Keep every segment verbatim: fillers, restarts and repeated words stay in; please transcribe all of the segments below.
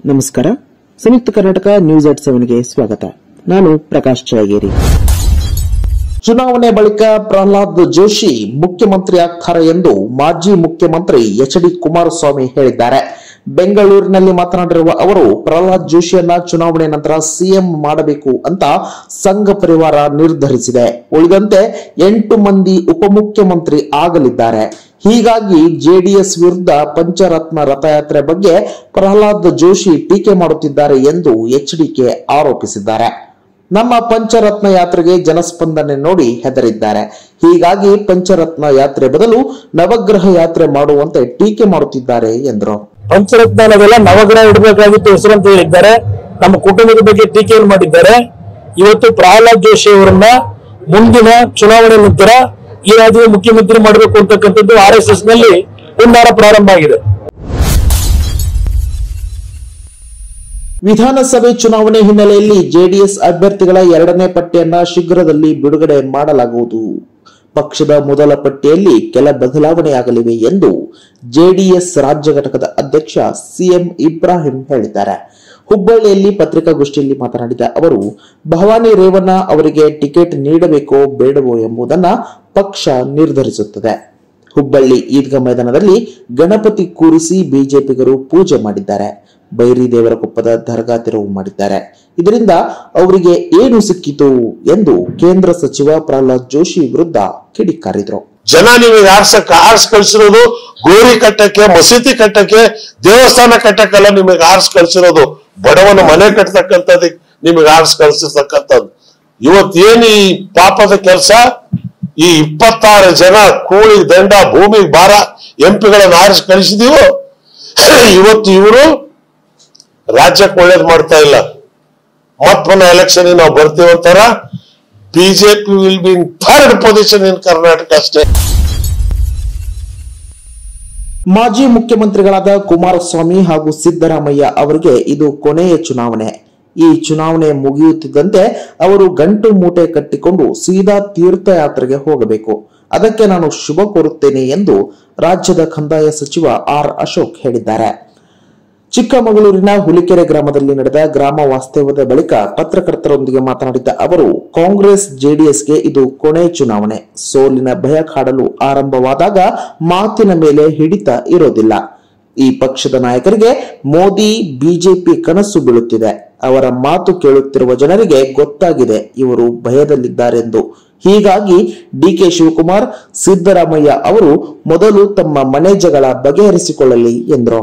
ನಮಸ್ಕಾರ. Samyukta Karnataka news at ಸೆವೆನ್ಗೆ ಸ್ವಾಗತ. ನಾನು ಪ್ರಕಾಶ್ ಚಳಗೇರಿ. ಚುನಾವಣೆ ಬಳಿಕ ಪ್ರಹ್ಲಾದ್ ಜೋಶಿ ಮುಖ್ಯಮಂತ್ರಿ ಆಗ್ತಾರೆ ಎಂದು ಮಾಜಿ ಮುಖ್ಯಮಂತ್ರಿ ಎಚ್ ಡಿ ಕುಮಾರಸ್ವಾಮಿ ಹೇಳಿದ್ದಾರೆ. ಬೆಂಗಳೂರಿನಲ್ಲಿ ಮಾತನಾಡಿರುವ ಅವರು, ಪ್ರಹ್ಲಾದ್ ಜೋಶಿಯನ್ನ ಚುನಾವಣೆ ನಂತರ ಸಿಎಂ ಮಾಡಬೇಕು ಅಂತ ಸಂಘ ಪರಿವಾರ ನಿರ್ಧರಿಸಿದೆ. ಉಳಿದಂತೆ ಎಂಟು ಮಂದಿ ಉಪಮುಖ್ಯಮಂತ್ರಿ ಆಗಲಿದ್ದಾರೆ. ಹೀಗಾಗಿ ಜೆಡಿಎಸ್ ವಿರುದ್ಧ ಪಂಚರತ್ನ ರಥಯಾತ್ರೆ ಬಗ್ಗೆ ಪ್ರಹ್ಲಾದ್ ಜೋಶಿ ಟೀಕೆ ಮಾಡುತ್ತಿದ್ದಾರೆ ಎಂದು ಎಚ್ಡಿಕೆ ಆರೋಪಿಸಿದ್ದಾರೆ. ನಮ್ಮ ಪಂಚರತ್ನ ಯಾತ್ರೆಗೆ ಜನಸ್ಪಂದನೆ ನೋಡಿ ಹೆದರಿದ್ದಾರೆ. ಹೀಗಾಗಿ ಪಂಚರತ್ನ ಯಾತ್ರೆ ಬದಲು ನವಗ್ರಹ ಯಾತ್ರೆ ಮಾಡುವಂತೆ ಟೀಕೆ ಮಾಡುತ್ತಿದ್ದಾರೆ ಎಂದರು. ಪಂಚರತ್ನವೆಲ್ಲ ನವಗ್ರಹ ಇಡಬೇಕಾಗಿತ್ತು ಹೆಸರು ಅಂತ ಹೇಳಿದ್ದಾರೆ. ನಮ್ಮ ಕುಟುಂಬದ ಬಗ್ಗೆ ಟೀಕೆಯನ್ನು ಮಾಡಿದ್ದಾರೆ. ಇವತ್ತು ಪ್ರಹ್ಲಾದ್ ಜೋಶಿ ಅವರನ್ನ ಮುಂದಿನ ಚುನಾವಣೆ ನಂತರ ಈ ರಾಜ್ಯದ ಮುಖ್ಯಮಂತ್ರಿ ಮಾಡಬೇಕು ಅಂತಕ್ಕಂಥದ್ದು ಆರ್ ಎಸ್ ಎಸ್ ನಲ್ಲಿ ಹುನ್ನಾರ ಪ್ರಾರಂಭ ಆಗಿದೆ. ವಿಧಾನಸಭೆ ಚುನಾವಣೆ ಹಿನ್ನೆಲೆಯಲ್ಲಿ ಜೆಡಿಎಸ್ ಅಭ್ಯರ್ಥಿಗಳ ಎರಡನೇ ಪಟ್ಟಿಯನ್ನ ಶೀಘ್ರದಲ್ಲಿ ಬಿಡುಗಡೆ ಮಾಡಲಾಗುವುದು. ಪಕ್ಷದ ಮೊದಲ ಪಟ್ಟಿಯಲ್ಲಿ ಕೆಲ ಬದಲಾವಣೆಯಾಗಲಿವೆ ಎಂದು ಜೆಡಿಎಸ್ ರಾಜ್ಯ ಘಟಕದ ಅಧ್ಯಕ್ಷ ಸಿಎಂ ಇಬ್ರಾಹಿಂ ಹೇಳಿದ್ದಾರೆ. ಹುಬ್ಬಳ್ಳಿಯಲ್ಲಿ ಪತ್ರಿಕಾಗೋಷ್ಠಿಯಲ್ಲಿ ಮಾತನಾಡಿದ ಅವರು, ಭವಾನಿ ರೇವಣ್ಣ ಅವರಿಗೆ ಟಿಕೆಟ್ ನೀಡಬೇಕೋ ಬೇಡವೋ ಎಂಬುದನ್ನ ಪಕ್ಷ ನಿರ್ಧರಿಸುತ್ತದೆ. ಹುಬ್ಬಳ್ಳಿ ಈದ್ಗಾ ಮೈದಾನದಲ್ಲಿ ಗಣಪತಿ ಕೂರಿಸಿ ಬಿಜೆಪಿಗರು ಪೂಜೆ ಮಾಡಿದ್ದಾರೆ. ಬೈರಿ ದೇವರಕೊಪ್ಪದ ದರ್ಗಾ ತೆರವು ಮಾಡಿದ್ದಾರೆ. ಇದರಿಂದ ಅವರಿಗೆ ಏನು ಸಿಕ್ಕಿತು ಎಂದು ಕೇಂದ್ರ ಸಚಿವ ಪ್ರಹ್ಲಾದ್ ಜೋಶಿ ವಿರುದ್ಧ ಕಿಡಿಕಾರಿದ್ರು. ಜನ ನಿಮಗೆ ಆರ್ಸಕ್ ಆರ್ಸ್ ಕಳಿಸಿರೋದು ಗೋರಿ ಕಟ್ಟಕ್ಕೆ, ಮಸೀದಿ ಕಟ್ಟಕ್ಕೆ, ದೇವಸ್ಥಾನ ಕಟ್ಟಕ್ಕೆಲ್ಲ ನಿಮಗೆ ಆರ್ಸ್ ಕಳಿಸಿರೋದು. ಬಡವನ ಮನೆ ಕಟ್ತಕ್ಕಂಥದಕ್ಕೆ ನಿಮಗೆ ಆರ್ಸ್ ಕಳಿಸಿರ್ತಕ್ಕಂಥದ್ದು. ಇವತ್ತೇನು ಈ ಪಾಪದ ಕೆಲಸ, ಈ ಇಪ್ಪತ್ತಾರು ಜನ ಕೂಳಿ ದಂಡ ಭೂಮಿಗೆ ಭಾರ ಎಂಪಿಗಳನ್ನ ಆರಿಸಿ ಕಳಿಸಿದೀವೋ, ಇವತ್ತು ಇವರು ರಾಜ್ಯಕ್ಕೆ ಒಳ್ಳೇದು ಮಾಡ್ತಾ ಇಲ್ಲ. ಮತ್ ಪುನಃ ಎಲೆಕ್ಷನ್ ನಾವು ಬರ್ತೀವಂತಾರ. BJP will be in third position in Karnataka ಅಷ್ಟೇ. ಮಾಜಿ ಮುಖ್ಯಮಂತ್ರಿಗಳಾದ ಕುಮಾರಸ್ವಾಮಿ ಹಾಗೂ ಸಿದ್ದರಾಮಯ್ಯ ಅವರಿಗೆ ಇದು ಕೊನೆಯ ಚುನಾವಣೆ. ಈ ಚುನಾವಣೆ ಮುಗಿಯುತ್ತಿದ್ದಂತೆ ಅವರು ಗಂಟು ಮೂಟೆ ಕಟ್ಟಿಕೊಂಡು ಸೀದಾ ತೀರ್ಥಯಾತ್ರೆಗೆ ಹೋಗಬೇಕು. ಅದಕ್ಕೆ ನಾನು ಶುಭ ಕೋರುತ್ತೇನೆ ಎಂದು ರಾಜ್ಯದ ಕಂದಾಯ ಸಚಿವ ಆರ್ ಅಶೋಕ್ ಹೇಳಿದ್ದಾರೆ. ಚಿಕ್ಕಮಗಳೂರಿನ ಹುಲಿಕೆರೆ ಗ್ರಾಮದಲ್ಲಿ ನಡೆದ ಗ್ರಾಮ ವಾಸ್ತವ್ಯದ ಬಳಿಕ ಪತ್ರಕರ್ತರೊಂದಿಗೆ ಮಾತನಾಡಿದ ಅವರು, ಕಾಂಗ್ರೆಸ್ ಜೆಡಿಎಸ್ಗೆ ಇದು ಕೊನೆ ಚುನಾವಣೆ. ಸೋಲಿನ ಭಯ ಕಾಡಲು ಆರಂಭವಾದಾಗ ಮಾತಿನ ಮೇಲೆ ಹಿಡಿತ ಇರೋದಿಲ್ಲ. ಈ ಪಕ್ಷದ ನಾಯಕರಿಗೆ ಮೋದಿ ಬಿಜೆಪಿ ಕನಸು ಬೀಳುತ್ತಿದೆ. ಅವರ ಮಾತು ಕೇಳುತ್ತಿರುವ ಜನರಿಗೆ ಗೊತ್ತಾಗಿದೆ ಇವರು ಭಯದಲ್ಲಿದ್ದಾರೆಂದು. ಹೀಗಾಗಿ ಡಿಕೆ ಶಿವಕುಮಾರ್, ಸಿದ್ದರಾಮಯ್ಯ ಅವರು ಮೊದಲು ತಮ್ಮ ಮನೆ ಜಗಳ ಬಗೆಹರಿಸಿಕೊಳ್ಳಲಿ ಎಂದರು.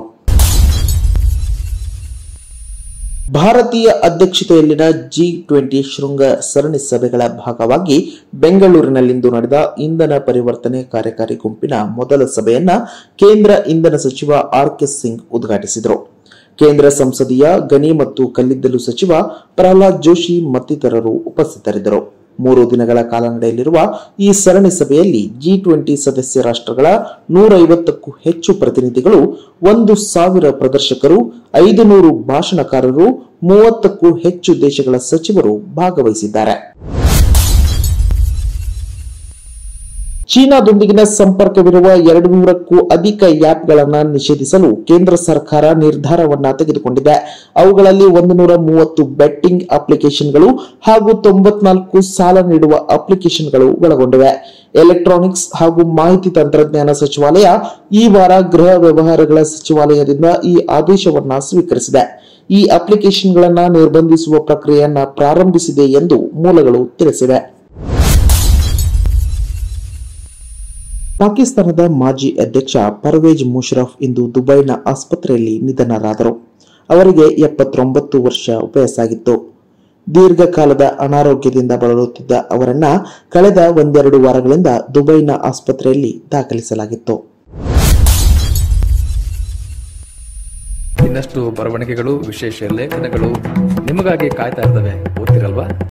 ಭಾರತೀಯ ಅಧ್ಯಕ್ಷತೆಯಲ್ಲಿನ ಜಿ ಟ್ವೆಂಟಿ ಶೃಂಗ ಸರಣಿ ಸಭೆಗಳ ಭಾಗವಾಗಿ ಬೆಂಗಳೂರಿನಲ್ಲಿಂದು ನಡೆದ ಇಂಧನ ಪರಿವರ್ತನೆ ಕಾರ್ಯಕಾರಿ ಗುಂಪಿನ ಮೊದಲ ಸಭೆಯನ್ನ ಕೇಂದ್ರ ಇಂಧನ ಸಚಿವ ಆರ್ ಕೆ ಸಿಂಗ್ ಉದ್ಘಾಟಿಸಿದರು. ಕೇಂದ್ರ ಸಂಸದೀಯ ಗಣಿ ಮತ್ತು ಕಲ್ಲಿದ್ದಲು ಸಚಿವ ಪ್ರಹ್ಲಾದ್ ಜೋಶಿ ಮತ್ತಿತರರು ಉಪಸ್ಥಿತರಿದ್ದರು. ಮೂರು ದಿನಗಳ ಕಾಲ ನಡೆಯಲಿರುವ ಈ ಸರಣಿ ಸಭೆಯಲ್ಲಿ ಜಿ ಟ್ವೆಂಟಿ ಸದಸ್ಯ ರಾಷ್ಟ್ರಗಳ ನೂರ ಐವತ್ತಕ್ಕೂ ಹೆಚ್ಚು ಪ್ರತಿನಿಧಿಗಳು, ಒಂದು ಸಾವಿರ ಪ್ರದರ್ಶಕರು, ಐದು ನೂರು ಭಾಷಣಕಾರರು, ಮೂವತ್ತಕ್ಕೂ ಹೆಚ್ಚು ದೇಶಗಳ ಸಚಿವರು ಭಾಗವಹಿಸಿದ್ದಾರೆ. ಚೀನಾದೊಂದಿಗಿನ ಸಂಪರ್ಕವಿರುವ ಎರಡು ನೂರಕ್ಕೂ ಅಧಿಕ ಆ್ಯಪ್ಗಳನ್ನು ನಿಷೇಧಿಸಲು ಕೇಂದ್ರ ಸರ್ಕಾರ ನಿರ್ಧಾರವನ್ನ ತೆಗೆದುಕೊಂಡಿದೆ. ಅವುಗಳಲ್ಲಿ ಒಂದು ನೂರ ಮೂವತ್ತು ಬೆಟ್ಟಿಂಗ್ ಅಪ್ಲಿಕೇಶನ್ಗಳು ಹಾಗೂ ತೊಂಬತ್ನಾಲ್ಕು ಸಾಲ ನೀಡುವ ಅಪ್ಲಿಕೇಶನ್ಗಳು ಒಳಗೊಂಡಿವೆ. ಎಲೆಕ್ಟ್ರಾನಿಕ್ಸ್ ಹಾಗೂ ಮಾಹಿತಿ ತಂತ್ರಜ್ಞಾನ ಸಚಿವಾಲಯ ಈ ವಾರ ಗೃಹ ವ್ಯವಹಾರಗಳ ಸಚಿವಾಲಯದಿಂದ ಈ ಆದೇಶವನ್ನ ಸ್ವೀಕರಿಸಿದೆ. ಈ ಅಪ್ಲಿಕೇಶನ್ಗಳನ್ನು ನಿರ್ಬಂಧಿಸುವ ಪ್ರಕ್ರಿಯೆಯನ್ನ ಪ್ರಾರಂಭಿಸಿದೆ ಎಂದು ಮೂಲಗಳು ತಿಳಿಸಿವೆ. ಪಾಕಿಸ್ತಾನದ ಮಾಜಿ ಅಧ್ಯಕ್ಷ ಪರ್ವೇಜ್ ಮುಷರಫ್ ಇಂದು ದುಬೈನ ಆಸ್ಪತ್ರೆಯಲ್ಲಿ ನಿಧನರಾದರು. ಅವರಿಗೆ ಎಪ್ಪತ್ತೊಂಬತ್ತು ವರ್ಷ ವಯಸ್ಸಾಗಿತ್ತು. ದೀರ್ಘಕಾಲದ ಅನಾರೋಗ್ಯದಿಂದ ಬಳಲುತ್ತಿದ್ದ ಅವರನ್ನ ಕಳೆದ ಒಂದೆರಡು ವಾರಗಳಿಂದ ದುಬೈನ ಆಸ್ಪತ್ರೆಯಲ್ಲಿ ದಾಖಲಿಸಲಾಗಿತ್ತು. ಇನ್ನಷ್ಟು ಬರವಣಿಗೆಗಳು, ವಿಶೇಷ ಲೇಖನಗಳು ನಿಮಗಾಗಿ ಕಾಯ್ತಾ ಇರ್ತವೆ. ಓದ್ತಿರಲ್ವಾ?